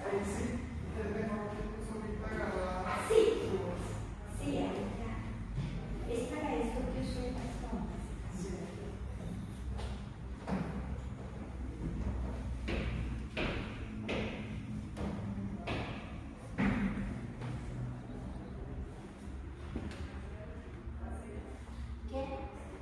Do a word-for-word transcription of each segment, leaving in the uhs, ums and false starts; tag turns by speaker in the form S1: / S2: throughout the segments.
S1: Sí, sí, ahí ya. Es para esto que uso las tomas. ¿Qué?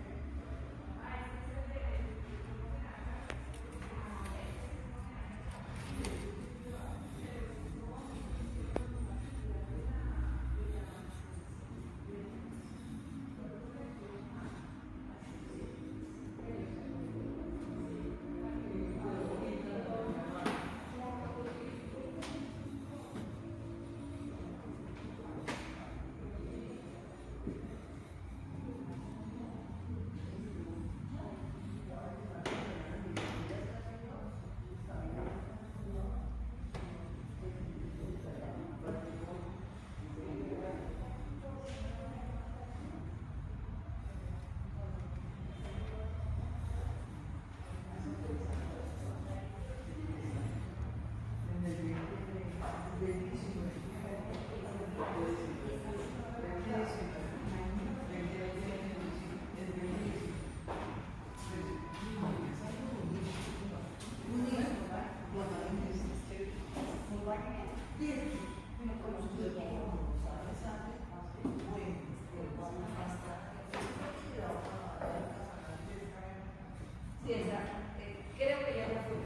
S1: Sí, exacto. Creo que ya la fui.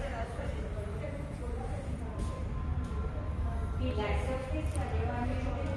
S1: Y la exorcista lleva